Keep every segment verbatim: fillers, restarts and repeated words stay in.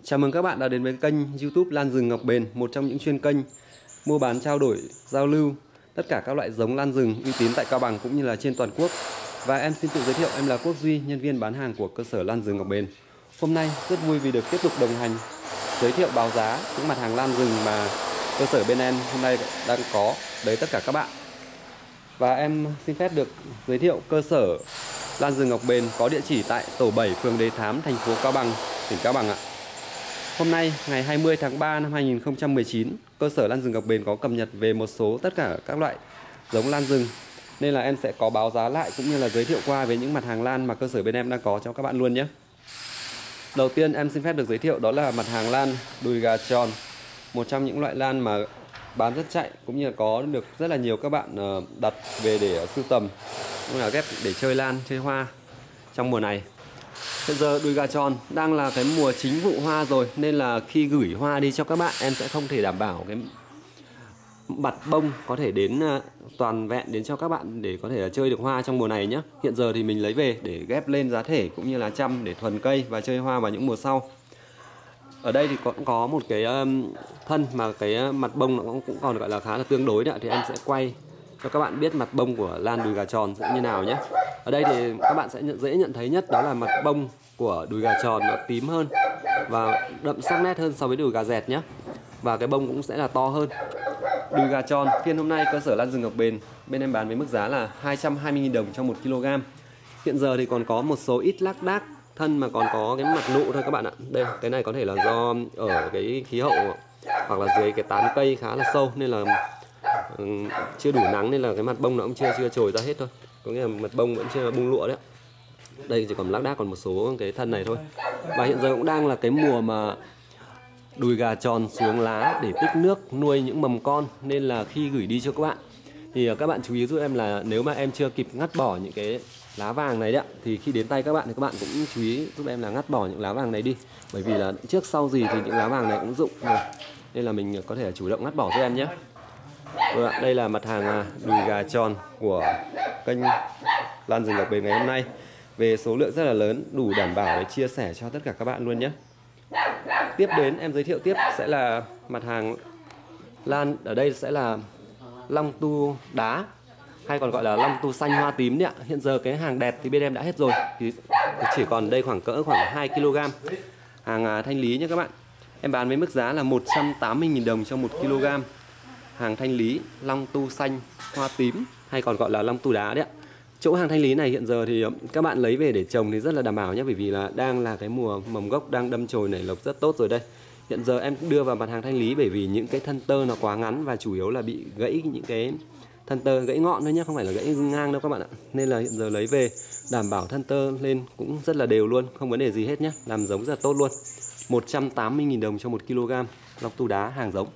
Chào mừng các bạn đã đến với kênh YouTube Lan rừng Ngọc Bền, một trong những chuyên kênh mua bán trao đổi, giao lưu tất cả các loại giống lan rừng uy tín tại Cao Bằng cũng như là trên toàn quốc. Và em xin tự giới thiệu, em là Quốc Duy, nhân viên bán hàng của cơ sở Lan rừng Ngọc Bền. Hôm nay rất vui vì được tiếp tục đồng hành giới thiệu báo giá những mặt hàng lan rừng mà cơ sở bên em hôm nay đang có đến tất cả các bạn. Và em xin phép được giới thiệu cơ sở Lan rừng Ngọc Bền có địa chỉ tại tổ bảy, phường Đề Thám, thành phố Cao Bằng, tỉnh Cao Bằng ạ. Hôm nay ngày hai mươi tháng ba năm hai nghìn không trăm mười chín, cơ sở Lan rừng Ngọc Bền có cập nhật về một số tất cả các loại giống lan rừng, nên là em sẽ có báo giá lại cũng như là giới thiệu qua về những mặt hàng lan mà cơ sở bên em đang có cho các bạn luôn nhé. Đầu tiên em xin phép được giới thiệu đó là mặt hàng lan đùi gà tròn, một trong những loại lan mà bán rất chạy cũng như là có được rất là nhiều các bạn đặt về để sưu tầm cũng là ghép để chơi lan, chơi hoa trong mùa này. Hiện giờ đùi gà tròn đang là cái mùa chính vụ hoa rồi, nên là khi gửi hoa đi cho các bạn em sẽ không thể đảm bảo cái mặt bông có thể đến toàn vẹn đến cho các bạn để có thể là chơi được hoa trong mùa này nhé. Hiện giờ thì mình lấy về để ghép lên giá thể cũng như là chăm để thuần cây và chơi hoa vào những mùa sau. Ở đây thì cũng có một cái thân mà cái mặt bông nó cũng còn gọi là khá là tương đối đấy, thì em sẽ quay cho các bạn biết mặt bông của lan đùi gà tròn sẽ như nào nhé. Ở đây thì các bạn sẽ nhận, dễ nhận thấy nhất đó là mặt bông của đùi gà tròn nó tím hơn và đậm sắc nét hơn so với đùi gà dẹt nhé. Và cái bông cũng sẽ là to hơn. Đùi gà tròn phiên hôm nay cơ sở Lan rừng Ngọc Bền bên em bán với mức giá là hai trăm hai mươi nghìn đồng cho một ki lô gam. Hiện giờ thì còn có một số ít lác đác thân mà còn có cái mặt nụ thôi các bạn ạ. Đây, cái này có thể là do ở cái khí hậu hoặc là dưới cái tán cây khá là sâu nên là um, chưa đủ nắng, nên là cái mặt bông nó cũng chưa chưa trồi ra hết thôi. Có nghĩa là mặt bông vẫn chưa bung lụa đấy. Đây chỉ còn lác đác còn một số cái thân này thôi. Và hiện giờ cũng đang là cái mùa mà đùi gà tròn xuống lá để tích nước nuôi những mầm con, nên là khi gửi đi cho các bạn thì các bạn chú ý giúp em là nếu mà em chưa kịp ngắt bỏ những cái lá vàng này đấy ạ, thì khi đến tay các bạn thì các bạn cũng chú ý giúp em là ngắt bỏ những lá vàng này đi, bởi vì là trước sau gì thì những lá vàng này cũng rụng rồi, nên là mình có thể chủ động ngắt bỏ giúp em nhé. Rồi ạ, đây là mặt hàng đùi gà tròn của kênh Lan rừng Ngọc Bền ngày hôm nay, về số lượng rất là lớn, đủ đảm bảo để chia sẻ cho tất cả các bạn luôn nhé. Tiếp đến em giới thiệu tiếp sẽ là mặt hàng lan, ở đây sẽ là long tu đá hay còn gọi là long tu xanh hoa tím đấy ạ. Hiện giờ cái hàng đẹp thì bên em đã hết rồi, thì chỉ còn đây khoảng cỡ khoảng hai ki lô gam. Hàng thanh lý nhé các bạn. Em bán với mức giá là một trăm tám mươi nghìn đồng cho một ki lô gam. Hàng thanh lý long tu xanh hoa tím hay còn gọi là long tu đá đấy ạ. Chỗ hàng thanh lý này hiện giờ thì các bạn lấy về để trồng thì rất là đảm bảo nhé, bởi vì là đang là cái mùa mầm gốc đang đâm chồi nảy lộc rất tốt rồi đây. Hiện giờ em đưa vào mặt hàng thanh lý bởi vì những cái thân tơ nó quá ngắn và chủ yếu là bị gãy những cái thân tơ, gãy ngọn thôi nhé, không phải là gãy ngang đâu các bạn ạ. Nên là hiện giờ lấy về đảm bảo thân tơ lên cũng rất là đều luôn, không vấn đề gì hết nhé, làm giống rất là tốt luôn. một trăm tám mươi nghìn đồng cho một ki lô gam long tu đá hàng giống.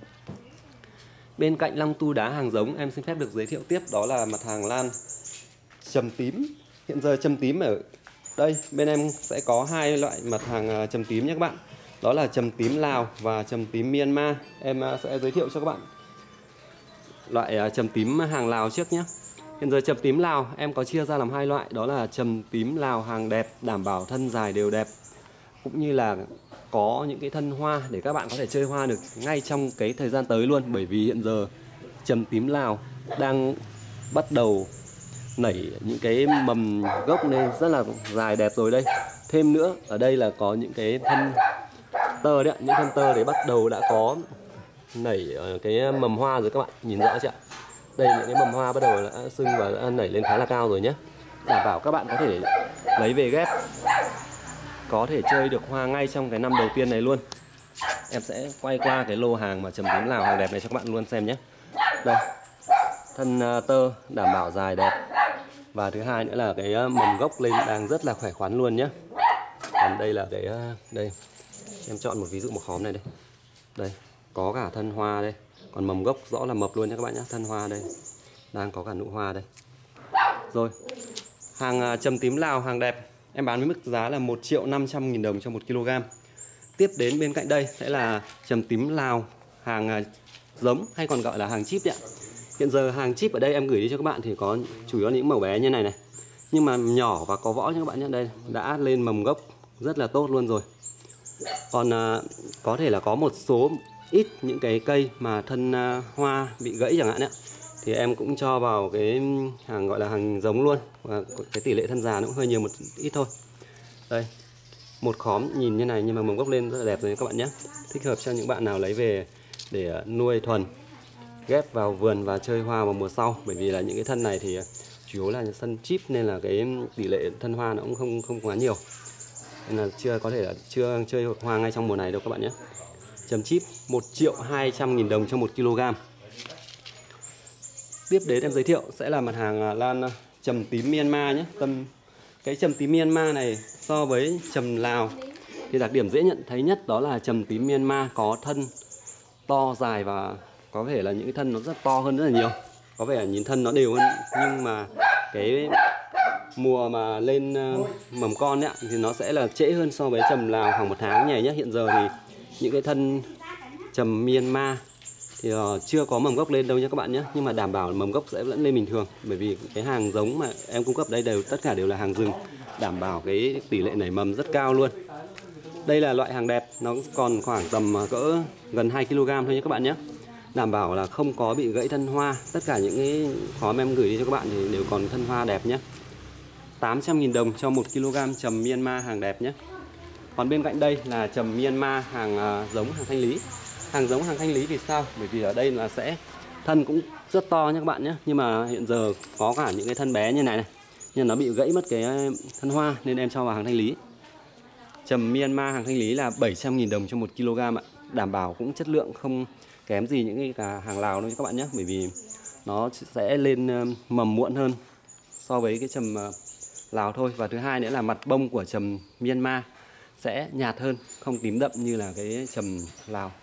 Bên cạnh long tu đá hàng giống, em xin phép được giới thiệu tiếp đó là mặt hàng lan trầm tím. Hiện giờ trầm tím ở đây bên em sẽ có hai loại mặt hàng trầm tím nhé các bạn. Đó là trầm tím Lào và trầm tím Myanmar. Em sẽ giới thiệu cho các bạn loại trầm tím hàng Lào trước nhé. Hiện giờ trầm tím Lào em có chia ra làm hai loại, đó là trầm tím Lào hàng đẹp, đảm bảo thân dài đều đẹp, cũng như là có những cái thân hoa để các bạn có thể chơi hoa được ngay trong cái thời gian tới luôn. Bởi vì hiện giờ trầm tím Lào đang bắt đầu nảy những cái mầm gốc lên rất là dài đẹp rồi đây. Thêm nữa ở đây là có những cái thân tơ đấy, những thân tơ đấy bắt đầu đã có nảy cái mầm hoa rồi các bạn nhìn rõ chưa ạ? Đây những cái mầm hoa bắt đầu đã sưng và đã nảy lên khá là cao rồi nhé. Đảm bảo các bạn có thể lấy về ghép, có thể chơi được hoa ngay trong cái năm đầu tiên này luôn. Em sẽ quay qua cái lô hàng mà trầm tím Lào hàng đẹp này cho các bạn luôn xem nhé. Đây, thân tơ đảm bảo dài đẹp, và thứ hai nữa là cái mầm gốc lên đang rất là khỏe khoắn luôn nhé. Còn đây là cái đây, em chọn một ví dụ một khóm này đây. Đây, có cả thân hoa đây, còn mầm gốc rõ là mập luôn nha các bạn nhé. Thân hoa đây, đang có cả nụ hoa đây. Rồi, hàng trầm tím Lào hàng đẹp em bán với mức giá là một triệu năm trăm nghìn đồng cho một ki lô gam. Tiếp đến bên cạnh đây sẽ là trầm tím Lào hàng giống hay còn gọi là hàng chip đấy ạ. Hiện giờ hàng chip ở đây em gửi đi cho các bạn thì có chủ yếu những màu bé như này này, nhưng mà nhỏ và có võ nha các bạn nhé. Đây đã lên mầm gốc rất là tốt luôn rồi. Còn à, có thể là có một số ít những cái cây mà thân à, hoa bị gãy chẳng hạn ấy, thì em cũng cho vào cái hàng gọi là hàng giống luôn, và cái tỷ lệ thân già nó cũng hơi nhiều một ít thôi. Đây, một khóm nhìn như này nhưng mà mầm gốc lên rất là đẹp rồi các bạn nhé. Thích hợp cho những bạn nào lấy về để nuôi thuần, ghép vào vườn và chơi hoa vào mùa sau. Bởi vì là những cái thân này thì chủ yếu là sân chip nên là cái tỷ lệ thân hoa nó cũng không không quá nhiều, nên là chưa có thể là chưa chơi hoa ngay trong mùa này đâu các bạn nhé. Trầm chip một triệu hai trăm nghìn đồng cho một ki lô gam. Tiếp đến em giới thiệu sẽ là mặt hàng lan trầm tím Myanmar nhé. Tâm cái trầm tím Myanmar này so với trầm Lào thì đặc điểm dễ nhận thấy nhất đó là trầm tím Myanmar có thân to dài và có vẻ là những cái thân nó rất to hơn rất là nhiều. Có vẻ là nhìn thân nó đều hơn, nhưng mà cái mùa mà lên mầm con ấy, thì nó sẽ là trễ hơn so với trầm Lào khoảng một tháng nhỉ nhé. Hiện giờ thì những cái thân trầm Myanmar thì uh, chưa có mầm gốc lên đâu nha các bạn nhé, nhưng mà đảm bảo mầm gốc sẽ vẫn lên bình thường, bởi vì cái hàng giống mà em cung cấp đây đều tất cả đều là hàng rừng, đảm bảo cái tỷ lệ nảy mầm rất cao luôn. Đây là loại hàng đẹp, nó còn khoảng tầm cỡ gần hai ki lô gam thôi nhé các bạn nhé. Đảm bảo là không có bị gãy thân hoa. Tất cả những cái khóm em gửi đi cho các bạn thì đều còn thân hoa đẹp nhé. tám trăm nghìn đồng cho một ki lô gam trầm Myanmar hàng đẹp nhé. Còn bên cạnh đây là trầm Myanmar hàng uh, giống hàng thanh lý. Hàng giống hàng thanh lý vì sao? Bởi vì ở đây là sẽ thân cũng rất to nha các bạn nhé. Nhưng mà hiện giờ có cả những cái thân bé như này này, nhưng nó bị gãy mất cái thân hoa nên em cho vào hàng thanh lý. Trầm Myanmar hàng thanh lý là bảy trăm nghìn đồng cho một ki lô gam ạ. Đảm bảo cũng chất lượng không kém gì những cái cả hàng Lào đâu các bạn nhé. Bởi vì nó sẽ lên mầm muộn hơn so với cái trầm Lào thôi. Và thứ hai nữa là mặt bông của trầm Myanmar sẽ nhạt hơn, không tím đậm như là cái trầm Lào.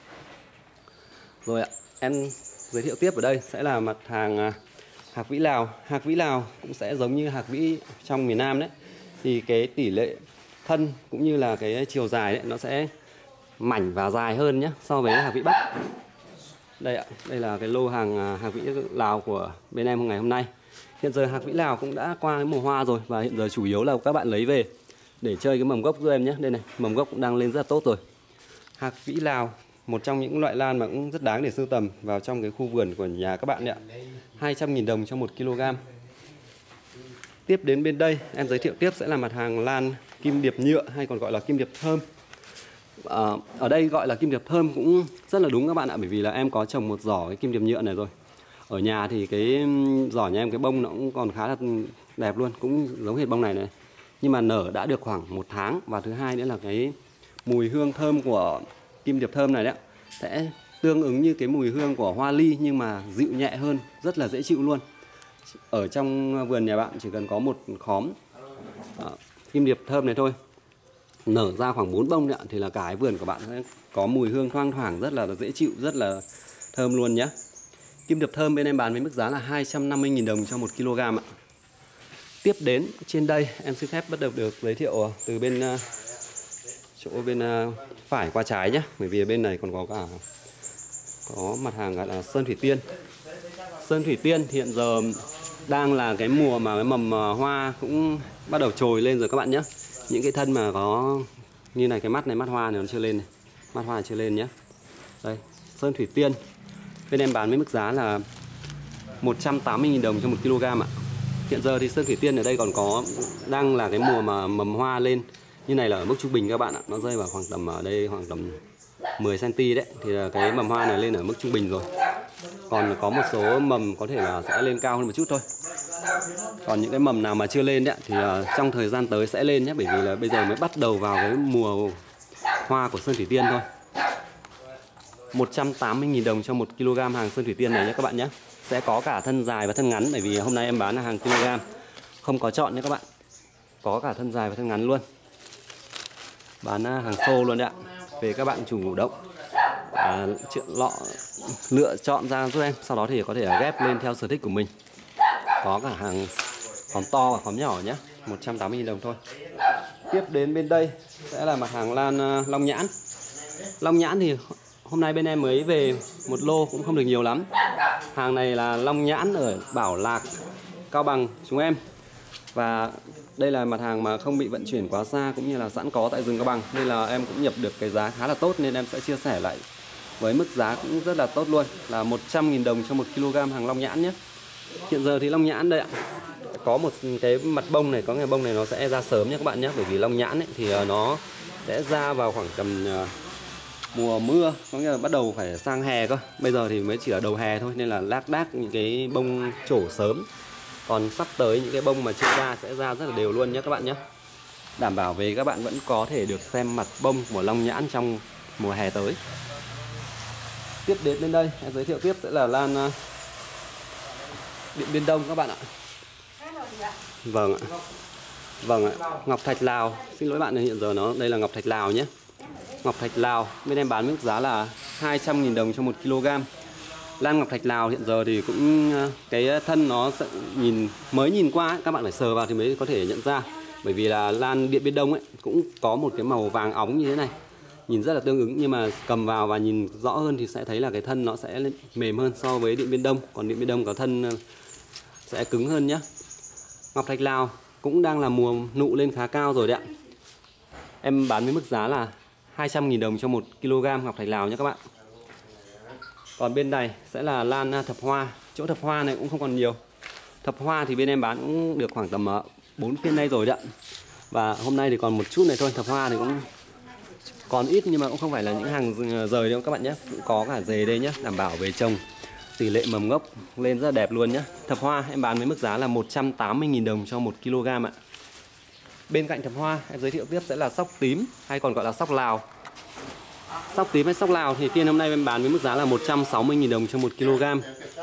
Rồi ạ, em giới thiệu tiếp ở đây sẽ là mặt hàng hạc vĩ Lào. Hạc vĩ Lào cũng sẽ giống như hạc vĩ trong miền Nam đấy. Thì cái tỷ lệ thân cũng như là cái chiều dài đấy, nó sẽ mảnh và dài hơn nhé so với hạc vĩ Bắc. Đây ạ, đây là cái lô hàng hạc vĩ Lào của bên em ngày hôm nay. Hiện giờ hạc vĩ Lào cũng đã qua cái mùa hoa rồi, và hiện giờ chủ yếu là các bạn lấy về để chơi cái mầm gốc giúp em nhé. Đây này, mầm gốc cũng đang lên rất là tốt rồi. Hạc vĩ Lào, một trong những loại lan mà cũng rất đáng để sưu tầm vào trong cái khu vườn của nhà các bạn đấy ạ. hai trăm nghìn đồng cho một ki lô gam. Tiếp đến bên đây em giới thiệu tiếp sẽ là mặt hàng lan kim điệp nhựa, hay còn gọi là kim điệp thơm. À, ở đây gọi là kim điệp thơm cũng rất là đúng các bạn ạ, bởi vì là em có trồng một giỏ cái kim điệp nhựa này rồi. Ở nhà thì cái giỏ nhà em cái bông nó cũng còn khá là đẹp luôn, cũng giống hệt bông này này. Nhưng mà nở đã được khoảng một tháng, và thứ hai nữa là cái mùi hương thơm của kim điệp thơm này đấy sẽ tương ứng như cái mùi hương của hoa ly, nhưng mà dịu nhẹ hơn, rất là dễ chịu luôn. Ở trong vườn nhà bạn chỉ cần có một khóm à, kim điệp thơm này thôi, nở ra khoảng bốn bông đấy, thì là cả cái vườn của bạn sẽ có mùi hương thoang thoảng, rất là dễ chịu, rất là thơm luôn nhé. Kim điệp thơm bên em bán với mức giá là hai trăm năm mươi nghìn đồng cho một ki lô gam ạ. Tiếp đến trên đây em xin phép bắt đầu được giới thiệu từ bên uh, chỗ bên uh, phải qua trái nhé, bởi vì bên này còn có cả có mặt hàng gọi là sơn thủy tiên. Sơn thủy tiên thì hiện giờ đang là cái mùa mà cái mầm hoa cũng bắt đầu trồi lên rồi các bạn nhé. Những cái thân mà có như này, cái mắt này, mắt hoa này nó chưa lên này, mắt hoa chưa lên nhé. Đây, sơn thủy tiên bên em bán với mức giá là một trăm tám mươi nghìn đồng cho một ki lô gam ạ. Hiện giờ thì sơn thủy tiên ở đây còn có đang là cái mùa mà mầm hoa lên như này là ở mức trung bình các bạn ạ. Nó rơi vào khoảng tầm ở đây khoảng tầm mười xăng-ti-mét đấy, thì là cái mầm hoa này lên ở mức trung bình rồi. Còn có một số mầm có thể là sẽ lên cao hơn một chút thôi. Còn những cái mầm nào mà chưa lên đấy thì trong thời gian tới sẽ lên nhé, bởi vì là bây giờ mới bắt đầu vào cái mùa hoa của sơn thủy tiên thôi. một trăm tám mươi nghìn đồng cho một ki lô gam hàng sơn thủy tiên này nhé các bạn nhé. Sẽ có cả thân dài và thân ngắn, bởi vì hôm nay em bán là hàng kg, không có chọn nhé các bạn. Có cả thân dài và thân ngắn luôn. Bán hàng xô luôn đấy ạ. Về các bạn chủ động à, chuyện lọ lựa chọn ra giúp em, sau đó thì có thể ghép lên theo sở thích của mình. Có cả hàng khóm to và khóm nhỏ nhé, một trăm tám mươi nghìn đồng thôi. Tiếp đến bên đây sẽ là mặt hàng lan long nhãn. Long nhãn thì hôm nay bên em mới về một lô, cũng không được nhiều lắm. Hàng này là long nhãn ở Bảo Lạc, Cao Bằng chúng em. Và Đây là mặt hàng mà không bị vận chuyển quá xa cũng như là sẵn có tại rừng Cao Bằng, nên là em cũng nhập được cái giá khá là tốt, nên em sẽ chia sẻ lại với mức giá cũng rất là tốt luôn, là một trăm nghìn đồng cho một ki lô gam hàng long nhãn nhé. Hiện giờ thì long nhãn đây ạ, có một cái mặt bông này, có cái bông này nó sẽ ra sớm nhé các bạn nhé, bởi vì long nhãn ấy, thì nó sẽ ra vào khoảng tầm mùa mưa, có nghĩa là bắt đầu phải sang hè cơ. Bây giờ thì mới chỉ là đầu hè thôi, nên là lác đác những cái bông trổ sớm. Còn sắp tới những cái bông mà chưa ra sẽ ra rất là đều luôn nhé các bạn nhé. Đảm bảo về các bạn vẫn có thể được xem mặt bông của long nhãn trong mùa hè tới. Tiếp đến bên đây em giới thiệu tiếp sẽ là lan uh, Điện Biên Đông các bạn ạ. Vâng ạ. Vâng ạ. Ngọc Thạch Lào. Xin lỗi bạn, hiện giờ nó đây là Ngọc Thạch Lào nhé. Ngọc Thạch Lào bên em bán mức giá là hai trăm nghìn đồng cho một ki lô gam. Lan Ngọc Thạch Lào hiện giờ thì cũng cái thân nó sẽ nhìn mới nhìn qua ấy, các bạn phải sờ vào thì mới có thể nhận ra. Bởi vì là lan Điện Biên Đông ấy cũng có một cái màu vàng óng như thế này, nhìn rất là tương ứng, nhưng mà cầm vào và nhìn rõ hơn thì sẽ thấy là cái thân nó sẽ mềm hơn so với Điện Biên Đông. Còn Điện Biên Đông có thân sẽ cứng hơn nhé. Ngọc Thạch Lào cũng đang là mùa nụ lên khá cao rồi đấy ạ. Em bán với mức giá là hai trăm nghìn đồng cho một ki lô gam Ngọc Thạch Lào nhé các bạn. Còn bên này sẽ là lan thập hoa. Chỗ thập hoa này cũng không còn nhiều. Thập hoa thì bên em bán cũng được khoảng tầm bốn phiên nay rồi đấy ạ. Và hôm nay thì còn một chút này thôi. Thập hoa thì cũng còn ít, nhưng mà cũng không phải là những hàng rời đâu các bạn nhé. Cũng có cả dề đây nhé, đảm bảo về trồng tỷ lệ mầm gốc lên rất là đẹp luôn nhé. Thập hoa em bán với mức giá là một trăm tám mươi nghìn đồng cho một ki lô gam ạ. Bên cạnh thập hoa em giới thiệu tiếp sẽ là sóc tím, hay còn gọi là sóc Lào. Sóc tím hay sóc Lào thì phiên hôm nay em bán với mức giá là một trăm sáu mươi nghìn đồng cho một ki lô gam.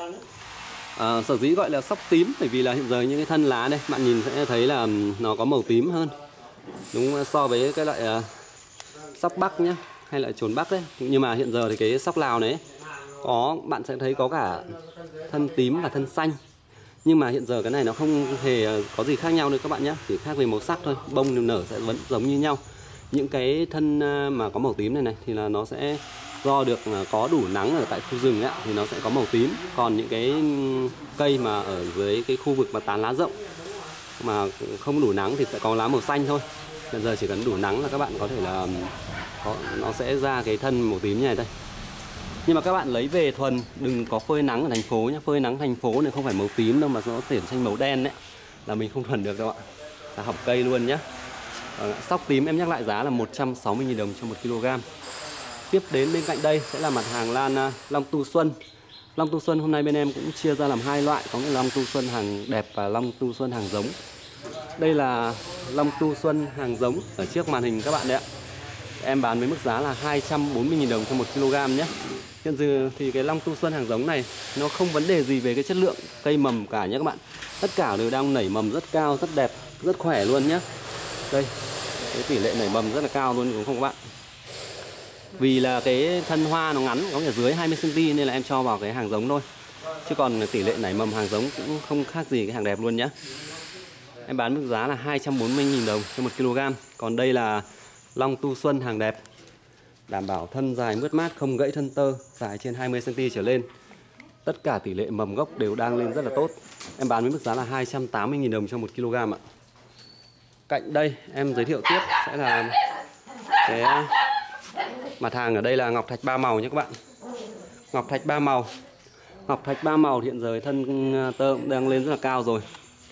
À, sở dĩ gọi là sóc tím bởi vì là hiện giờ những cái thân lá đây bạn nhìn sẽ thấy là nó có màu tím hơn, đúng so với cái loại uh, sóc Bắc nhé, hay là trồn Bắc đấy. Nhưng mà hiện giờ thì cái sóc Lào này có, bạn sẽ thấy có cả thân tím và thân xanh. Nhưng mà hiện giờ cái này nó không hề có gì khác nhau nữa các bạn nhé, chỉ khác về màu sắc thôi. Bông nở sẽ vẫn giống như nhau. Những cái thân mà có màu tím này này thì là nó sẽ do được có đủ nắng ở tại khu rừng ấy, thì nó sẽ có màu tím. Còn những cái cây mà ở dưới cái khu vực mà tán lá rộng mà không đủ nắng thì sẽ có lá màu xanh thôi. Bây giờ chỉ cần đủ nắng là các bạn có thể là có, nó sẽ ra cái thân màu tím như này đây. Nhưng mà các bạn lấy về thuần, đừng có phơi nắng ở thành phố nhé. Phơi nắng thành phố này không phải màu tím đâu, mà nó chuyển thành màu đen đấy, là mình không thuần được đâu ạ, là hỏng cây luôn nhé. Sóc tím em nhắc lại giá là một trăm sáu mươi nghìn đồng cho một ki lô gam. Tiếp đến bên cạnh đây sẽ là mặt hàng lan Long Tu Xuân. Long Tu Xuân hôm nay bên em cũng chia ra làm hai loại, có nghĩa là Long Tu Xuân hàng đẹp và Long Tu Xuân hàng giống. Đây là Long Tu Xuân hàng giống ở trước màn hình các bạn đấy ạ. Em bán với mức giá là hai trăm bốn mươi nghìn đồng cho một ki lô gam nhé. Hiện giờ thì cái Long Tu Xuân hàng giống này nó không vấn đề gì về cái chất lượng cây mầm cả nhé các bạn. Tất cả đều đang nảy mầm rất cao, rất đẹp, rất khỏe luôn nhé. Đây, cái tỷ lệ nảy mầm rất là cao luôn đúng không các bạn? Vì là cái thân hoa nó ngắn, có nghĩa dưới hai mươi xăng ti mét nên là em cho vào cái hàng giống thôi. Chứ còn tỷ lệ nảy mầm hàng giống cũng không khác gì cái hàng đẹp luôn nhé. Em bán mức giá là hai trăm bốn mươi nghìn đồng cho một ki lô gam. Còn đây là Long Tu Xuân hàng đẹp, đảm bảo thân dài mướt mát, không gãy thân tơ, dài trên hai mươi xăng ti mét trở lên. Tất cả tỷ lệ mầm gốc đều đang lên rất là tốt. Em bán với mức giá là hai trăm tám mươi nghìn đồng cho một ki lô gam ạ. Cạnh đây em giới thiệu tiếp sẽ là cái mặt hàng ở đây là Ngọc Thạch ba màu nhé các bạn. Ngọc Thạch ba màu. Ngọc Thạch ba màu hiện giờ thân tơ cũng đang lên rất là cao rồi.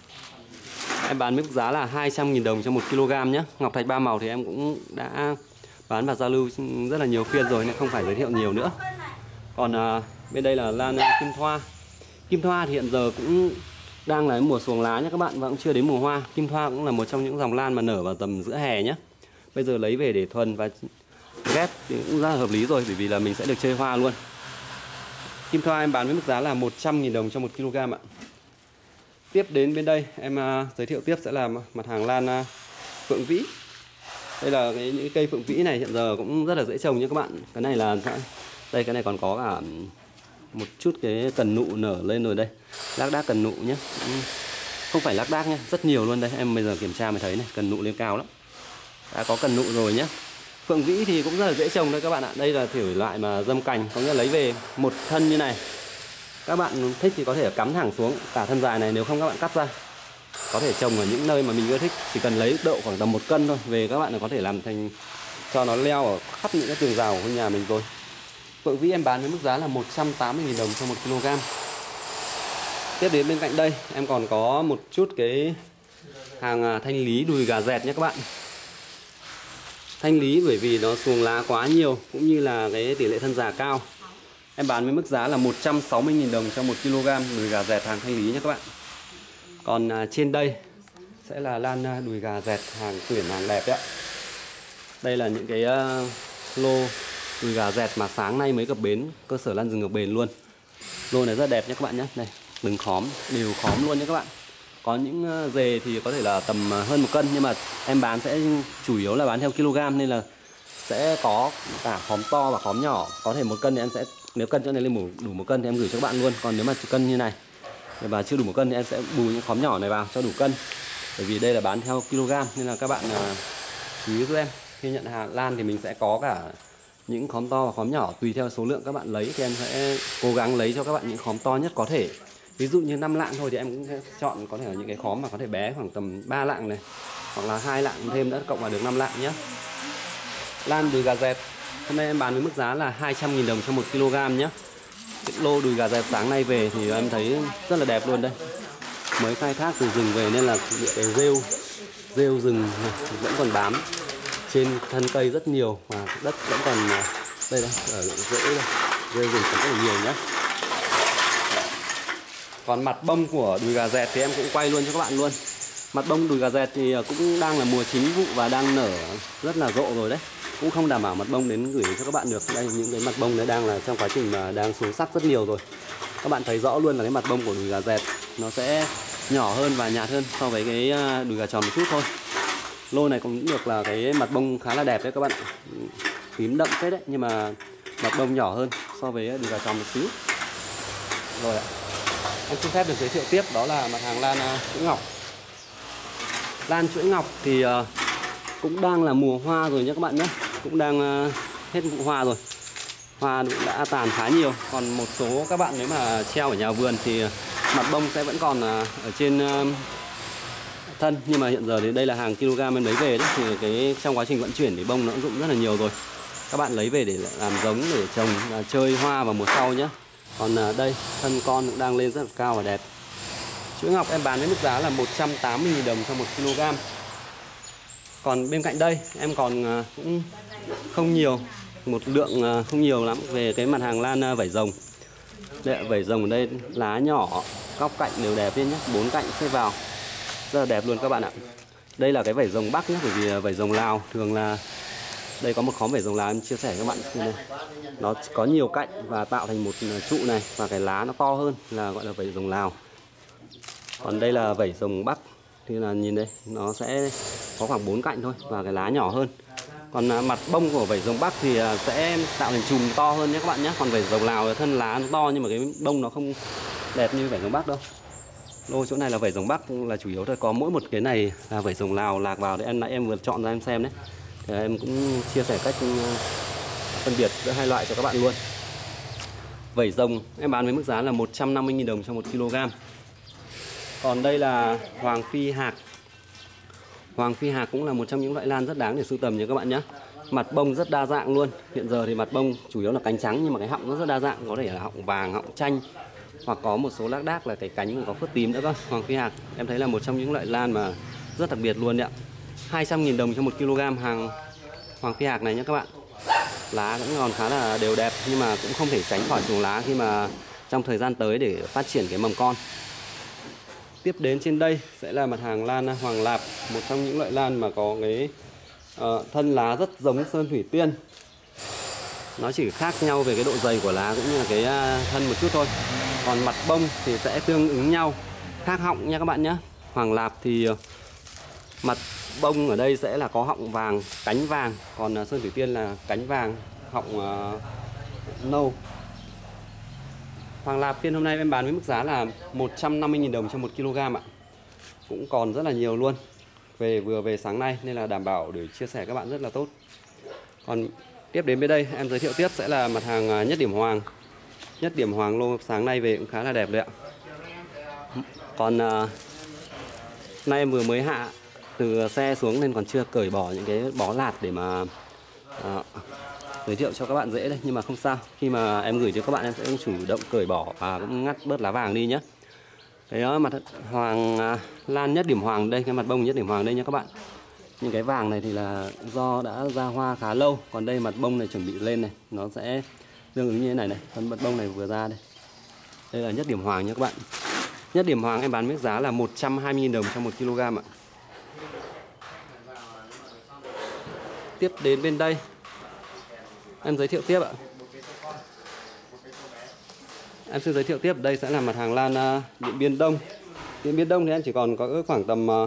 Em bán mức giá là hai trăm nghìn đồng cho một ki lô gam nhé. Ngọc Thạch ba màu thì em cũng đã bán và giao lưu rất là nhiều phiên rồi nên không phải giới thiệu nhiều nữa. Còn à, bên đây là lan Kim Thoa. Kim Thoa thì hiện giờ cũng đang là mùa xuồng lá nhé các bạn, và cũng chưa đến mùa hoa. Kim Thoa cũng là một trong những dòng lan mà nở vào tầm giữa hè nhé. Bây giờ lấy về để thuần và ghép thì cũng rất là hợp lý rồi, bởi vì là mình sẽ được chơi hoa luôn. Kim Thoa em bán với mức giá là một trăm nghìn đồng cho một ki lô gam ạ. Tiếp đến bên đây em uh, giới thiệu tiếp sẽ là mặt hàng lan uh, Phượng Vĩ. Đây là cái, những cây Phượng Vĩ này hiện giờ cũng rất là dễ trồng nhé các bạn. Cái này là đây, cái này còn có cả một chút cái cần nụ nở lên rồi đây. Lác đác cần nụ nhé. Không phải lác đác nhé, rất nhiều luôn đây. Em bây giờ kiểm tra mới thấy này, cần nụ lên cao lắm. Đã có cần nụ rồi nhé. Phượng Vĩ thì cũng rất là dễ trồng đây các bạn ạ. Đây là thể loại mà dâm cành, có nghĩa là lấy về một thân như này. Các bạn thích thì có thể cắm thẳng xuống cả thân dài này, nếu không các bạn cắt ra. có thể trồng ở những nơi mà mình ưa thích, chỉ cần lấy độ khoảng tầm một cân thôi về các bạn là có thể làm thành cho nó leo ở khắp những cái tường rào của nhà mình rồi. Phượng vĩ em bán với mức giá là một trăm tám mươi nghìn đồng cho một ki lô gam. Tiếp đến bên cạnh đây em còn có một chút cái hàng thanh lý đùi gà dẹt nhé các bạn. Thanh lý bởi vì nó xuồng lá quá nhiều cũng như là cái tỷ lệ thân già cao. Em bán với mức giá là một trăm sáu mươi nghìn đồng cho một ki lô gam đùi gà dẹt hàng thanh lý nhé các bạn. Còn à, trên đây sẽ là lan đùi gà dẹt hàng tuyển hàng đẹp đấy ạ. Đây là những cái uh, lô đùi gà dẹt mà sáng nay mới cập bến cơ sở lan rừng Ngọc Bền luôn. Lô này rất đẹp nhé các bạn nhé. Đây, từng khóm, đều khóm luôn nhé các bạn. Có những uh, dề thì có thể là tầm uh, hơn một cân, nhưng mà em bán sẽ chủ yếu là bán theo kg nên là sẽ có cả khóm to và khóm nhỏ. Có thể một cân thì em sẽ, nếu cân cho nên lên đủ một cân thì em gửi cho các bạn luôn. Còn nếu mà chỉ cân như này và chưa đủ một cân thì em sẽ bù những khóm nhỏ này vào cho đủ cân. Bởi vì đây là bán theo kg nên là các bạn uh, chú ý giúp em. Khi nhận hàng lan thì mình sẽ có cả những khóm to và khóm nhỏ, tùy theo số lượng các bạn lấy thì em sẽ cố gắng lấy cho các bạn những khóm to nhất có thể. Ví dụ như năm lạng thôi thì em cũng sẽ chọn có thể là những cái khóm mà có thể bé khoảng tầm ba lạng này, hoặc là hai lạng thêm nữa cộng vào được năm lạng nhé. Lan đùi gà dẹt hôm nay em bán với mức giá là hai trăm nghìn đồng cho một ki lô gam nhé. Cái lô đùi gà dẹt sáng nay về thì em thấy rất là đẹp luôn đây. Mới khai thác từ rừng về nên là những cái rêu rêu rừng vẫn còn bám trên thân cây rất nhiều, và đất vẫn còn đây đây ở rễ đây, rêu rừng cũng rất là nhiều nhé. Còn mặt bông của đùi gà dẹt thì em cũng quay luôn cho các bạn luôn. Mặt bông đùi gà dẹt thì cũng đang là mùa chính vụ và đang nở rất là rộ rồi đấy, cũng không đảm bảo mặt bông đến gửi cho các bạn được. Đây những cái mặt bông đấy đang là trong quá trình mà đang xuống sắc rất nhiều rồi. Các bạn thấy rõ luôn là cái mặt bông của đùi gà dẹt nó sẽ nhỏ hơn và nhạt hơn so với cái đùi gà tròn một chút thôi. Lô này cũng được là cái mặt bông khá là đẹp đấy các bạn, tím đậm phết đấy, nhưng mà mặt bông nhỏ hơn so với đùi gà tròn một xíu. Rồi ạ, em xin phép được giới thiệu tiếp đó là mặt hàng lan chuỗi ngọc. Lan chuỗi ngọc thì uh, cũng đang là mùa hoa rồi nhé các bạn nhé, cũng đang uh, hết vụ hoa rồi, hoa cũng đã tàn khá nhiều. Còn một số các bạn nếu mà treo ở nhà vườn thì mặt bông sẽ vẫn còn uh, ở trên uh, thân, nhưng mà hiện giờ thì đây là hàng kg em lấy về đấy, thì cái trong quá trình vận chuyển thì bông nó rụng rất là nhiều rồi. Các bạn lấy về để làm giống để trồng uh, chơi hoa vào mùa sau nhé. Còn uh, đây thân con cũng đang lên rất là cao và đẹp. Chuỗi ngọc em bán với mức giá là một trăm tám mươi nghìn đồng cho một ki lô gam. Còn bên cạnh đây em còn uh, cũng không nhiều, một lượng uh, không nhiều lắm về cái mặt hàng lan uh, vảy rồng. Đây, vảy rồng ở đây lá nhỏ, góc cạnh đều đẹp lên nhé, bốn cạnh xếp vào rất là đẹp luôn các bạn ạ. Đây là cái vảy rồng Bắc nhé, bởi vì vảy rồng Lào thường là đây có một khóm vảy rồng Lào em chia sẻ các bạn này. Nó có nhiều cạnh và tạo thành một trụ này, và cái lá nó to hơn là gọi là vảy rồng Lào. Còn đây là vảy rồng Bắc thì là nhìn đây nó sẽ có khoảng bốn cạnh thôi và cái lá nhỏ hơn. Còn mặt bông của vảy rồng Bắc thì sẽ tạo thành chùm to hơn nhé các bạn nhé. Còn vảy rồng Lào thân lá nó to nhưng mà cái bông nó không đẹp như vảy rồng Bắc đâu. Lô chỗ này là vảy rồng Bắc là chủ yếu thôi, có mỗi một cái này là vảy rồng Lào lạc vào đấy. Em nãy em vừa chọn ra em xem đấy, thì em cũng chia sẻ cách phân biệt giữa hai loại cho các bạn luôn. Vảy rồng em bán với mức giá là một trăm năm mươi nghìn đồng cho một ki lô gam. Còn đây là Hoàng Phi Hạc. Hoàng Phi Hạc cũng là một trong những loại lan rất đáng để sưu tầm nha các bạn nhé. Mặt bông rất đa dạng luôn. Hiện giờ thì mặt bông chủ yếu là cánh trắng, nhưng mà cái họng nó rất đa dạng, có thể là họng vàng, họng chanh, hoặc có một số lác đác là cái cánh còn có phớt tím nữa cơ. Hoàng Phi Hạc em thấy là một trong những loại lan mà rất đặc biệt luôn đấy ạ. hai trăm nghìn đồng cho một ki lô gam hàng Hoàng Phi Hạc này nhé các bạn. Lá cũng còn khá là đều đẹp, nhưng mà cũng không thể tránh khỏi xuồng lá khi mà trong thời gian tới để phát triển cái mầm con. Tiếp đến trên đây sẽ là mặt hàng lan Hoàng Lạp, một trong những loại lan mà có cái uh, thân lá rất giống sơn thủy tiên. Nó chỉ khác nhau về cái độ dày của lá cũng như là cái uh, thân một chút thôi. Còn mặt bông thì sẽ tương ứng nhau, khác họng nha các bạn nhé. Hoàng Lạp thì uh, mặt bông ở đây sẽ là có họng vàng, cánh vàng. Còn uh, sơn thủy tiên là cánh vàng, họng uh, nâu. Hoàng Lạp phiên hôm nay em bán với mức giá là một trăm năm mươi nghìn đồng cho một ki lô gam ạ. Cũng còn rất là nhiều luôn. Về vừa về sáng nay nên là đảm bảo để chia sẻ các bạn rất là tốt. Còn tiếp đến bên đây em giới thiệu tiếp sẽ là mặt hàng Nhất Điểm Hoàng. Nhất Điểm Hoàng lô sáng nay về cũng khá là đẹp đấy ạ. Còn uh, Nay em vừa mới hạ từ xe xuống nên còn chưa cởi bỏ những cái bó lạt để mà à, giới thiệu cho các bạn dễ đây. Nhưng mà không sao, khi mà em gửi cho các bạn em sẽ chủ động cởi bỏ và cũng ngắt bớt lá vàng đi nhé. Cái đó mặt hoàng à, lan nhất điểm hoàng đây, cái mặt bông nhất điểm hoàng đây nhé các bạn. Những cái vàng này thì là do đã ra hoa khá lâu, còn đây mặt bông này chuẩn bị lên này, nó sẽ tương ứng như thế này này, phần mặt bông này vừa ra đây. Đây là nhất điểm hoàng nhé các bạn. Nhất điểm hoàng em bán mức giá là một trăm hai mươi nghìn đồng cho một ki lô gam ạ. Tiếp đến bên đây em giới thiệu tiếp ạ. Em xin giới thiệu tiếp, đây sẽ là mặt hàng lan uh, Điện Biên Đông. Điện Biên Đông thì em chỉ còn có khoảng tầm uh,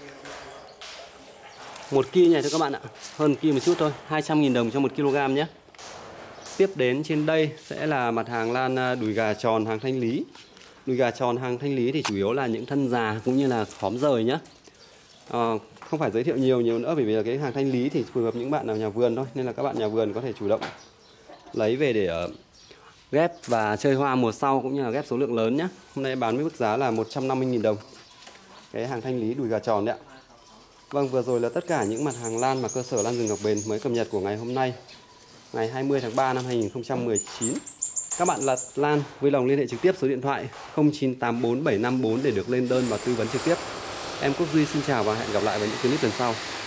một ki này thôi các bạn ạ, hơn ki một chút thôi, hai trăm nghìn đồng cho một ki lô gam nhé. Tiếp đến trên đây sẽ là mặt hàng lan uh, đùi gà tròn hàng thanh lý. Đùi gà tròn hàng thanh lý thì chủ yếu là những thân già cũng như là khóm rời nhé. Uh, không phải giới thiệu nhiều nhiều nữa, bởi vì là cái hàng thanh lý thì phù hợp những bạn nào nhà vườn thôi, nên là các bạn nhà vườn có thể chủ động lấy về để uh, ghép và chơi hoa mùa sau cũng như là ghép số lượng lớn nhé. Hôm nay bán với mức giá là một trăm năm mươi nghìn đồng cái hàng thanh lý đùi gà tròn đấy ạ. Vâng, vừa rồi là tất cả những mặt hàng lan mà cơ sở Lan Rừng Ngọc Bền mới cập nhật của ngày hôm nay, ngày hai mươi tháng ba năm hai nghìn không trăm mười chín. Các bạn là lan vui lòng liên hệ trực tiếp số điện thoại không chín tám bốn bảy năm bốn để được lên đơn và tư vấn trực tiếp. Em Quốc Duy xin chào và hẹn gặp lại vào những clip lần sau.